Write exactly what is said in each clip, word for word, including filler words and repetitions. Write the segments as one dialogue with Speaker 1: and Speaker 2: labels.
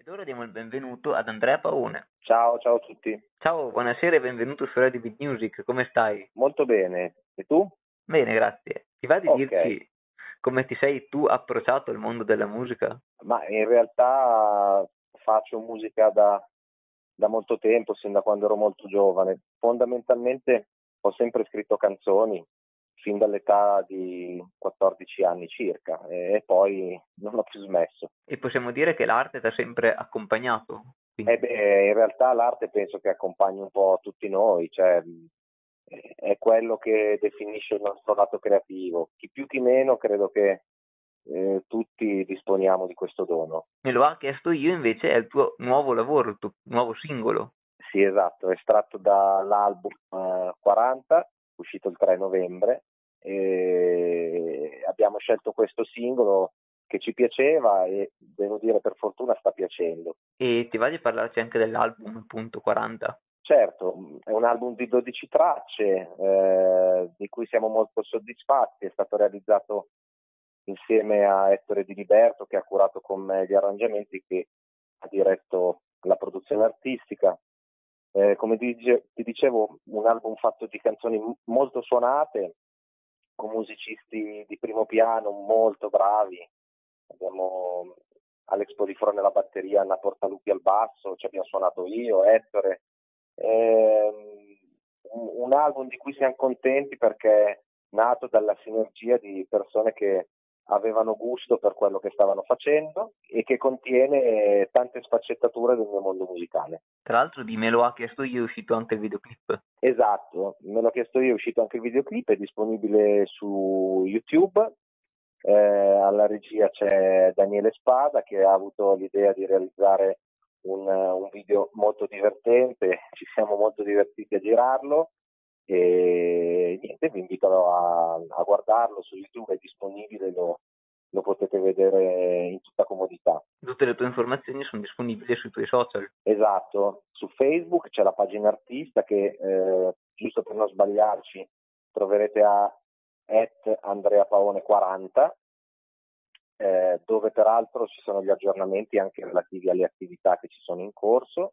Speaker 1: Ed ora diamo il benvenuto ad Andrea Paone.
Speaker 2: Ciao, ciao a tutti.
Speaker 1: Ciao, buonasera e benvenuto su Radio Beat Music, come stai?
Speaker 2: Molto bene. E tu?
Speaker 1: Bene, grazie. Ti va di
Speaker 2: Ok,
Speaker 1: dirci come ti sei tu approcciato al mondo della musica?
Speaker 2: ma in realtà faccio musica da, da molto tempo, sin da quando ero molto giovane. Fondamentalmente ho sempre scritto canzoni, fin dall'età di quattordici anni circa, e, e poi non ho più smesso.
Speaker 1: E possiamo dire che l'arte ti ha sempre accompagnato?
Speaker 2: E
Speaker 1: Quindi,
Speaker 2: beh, in realtà l'arte penso che accompagni un po' tutti noi, cioè eh, è quello che definisce il nostro lato creativo. Chi più chi meno credo che eh, tutti disponiamo di questo dono.
Speaker 1: me lo ha chiesto io, invece è il tuo nuovo lavoro, il tuo nuovo singolo.
Speaker 2: Sì, esatto, è estratto dall'album eh, quaranta, uscito il tre novembre, e abbiamo scelto questo singolo che ci piaceva e devo dire per fortuna sta piacendo.
Speaker 1: E ti va di parlarci anche dell'album, appunto, quaranta?
Speaker 2: Certo, è un album di dodici tracce, eh, di cui siamo molto soddisfatti, è stato realizzato insieme a Ettore Di Liberto che ha curato con me gli arrangiamenti, che ha diretto la produzione artistica. Eh, come ti, dice- ti dicevo, un album fatto di canzoni m- molto suonate, con musicisti di primo piano molto bravi. Abbiamo Alex Polifrone alla batteria, Anna Portalupi al basso, ci abbiamo suonato io, Ettore. Ehm, un, un album di cui siamo contenti perché è nato dalla sinergia di persone che avevano gusto per quello che stavano facendo e che contiene tante sfaccettature del mio mondo musicale.
Speaker 1: Tra l'altro di Me lo ha chiesto io è uscito anche il videoclip.
Speaker 2: Esatto, me l'ho chiesto io, è uscito anche il videoclip, è disponibile su YouTube. Eh, alla regia c'è Daniele Spada che ha avuto l'idea di realizzare un, un video molto divertente, ci siamo molto divertiti a girarlo e niente, vi invito a, a guardarlo su YouTube, è disponibile, lo, lo potete vedere in tutta comodità.
Speaker 1: Tutte le tue informazioni sono disponibili sui tuoi social.
Speaker 2: Esatto, su Facebook c'è la pagina artista che, eh, giusto per non sbagliarci, troverete a at Andrea Paone quaranta, eh, dove peraltro ci sono gli aggiornamenti anche relativi alle attività che ci sono in corso.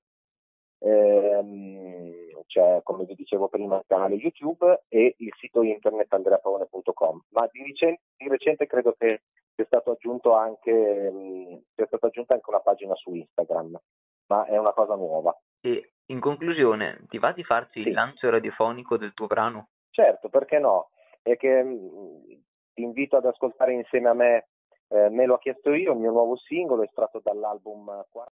Speaker 2: Ehm, c'è, come vi dicevo prima, il canale YouTube e il sito internet andreapaone punto com, ma di recente, di recente credo che sia stato aggiunto anche, mh, sia stata aggiunta anche una pagina su Instagram, ma è una cosa nuova.
Speaker 1: E in conclusione, ti va di farci il
Speaker 2: Sì,
Speaker 1: lancio radiofonico del tuo brano?
Speaker 2: certo, perché no? È che mh, ti invito ad ascoltare insieme a me, eh, Me l'ho chiesto io, il mio nuovo singolo estratto dall'album quaranta.